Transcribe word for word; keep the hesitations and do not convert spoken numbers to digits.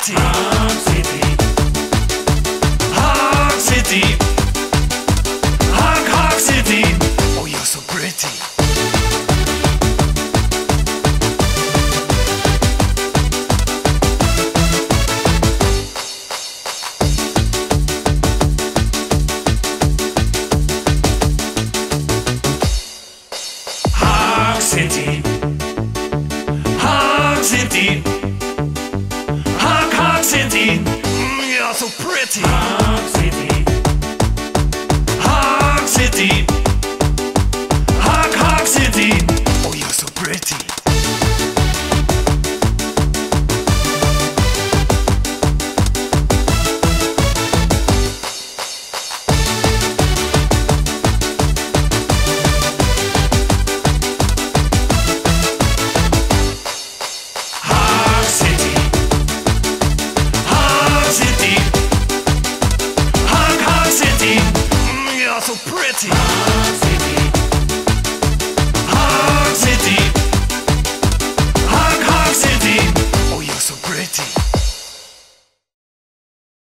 pretty. Haag City. Haag City. Haag, Haag City. Oh, you're so pretty. Haag City. Haag City. Haag, Haag City. Mm, you're so pretty. Haag City. Haag City. Haag, Haag City. Oh, you're so pretty. Haag City. Haag City. Haag, Haag City. Mm, you're so pretty. Haag City.